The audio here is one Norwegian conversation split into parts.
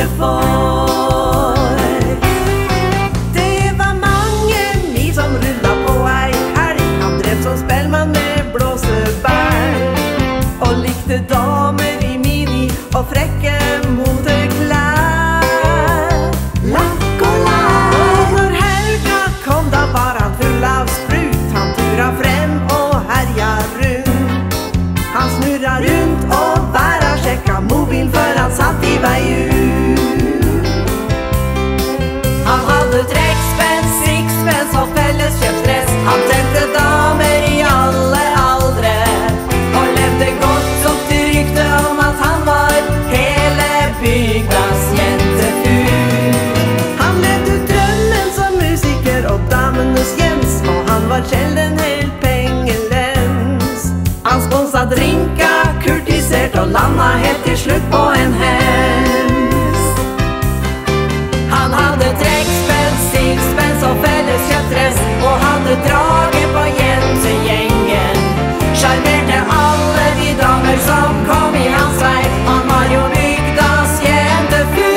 det får. Det var mange mil som rullet på ei helg. Han drev som spellmann med blåsebær og likte damer i mini og frekke moteklær. Lakk og lær. Og når helga kom, da var han full av sprut. Han tura frem og herja rundt. Han snurra rundt og væra sjekka mobil før han satt i vei ut. Han hadde trekkspens, sixpence og felleskjøpsdress. Han tente damer i alle aldre og levde godt opp til ryktet om at han var hele bygdas jentefugl. Han levde drømmen som musiker og damenes Jens, og han var sjelden helt pengelens. Han sponsa drinka, kurtisert og landa helt til slutt på en hest. Han hadde trekkspens, sixpence og felleskjøpsdress og hadde draget på jentegjengen. Sjarmerte alle de damer som kom i hans vei. Han var jo bygdas jentefugl.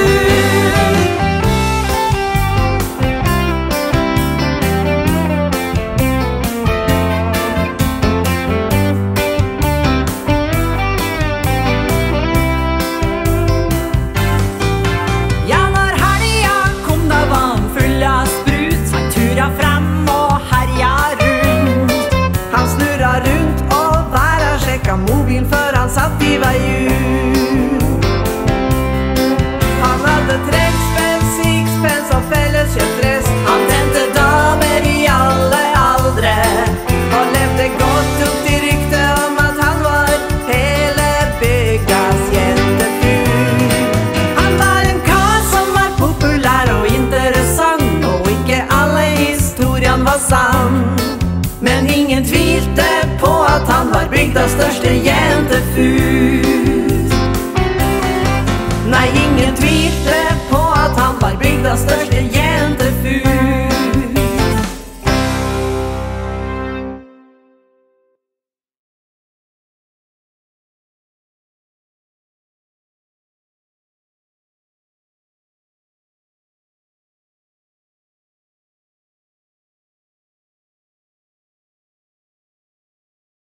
Ja, når helga kom, da var han full av sprut. Han tura frem og herja rundt. Han snurra rundt og væra sjekka mobil før han satt i vei ut.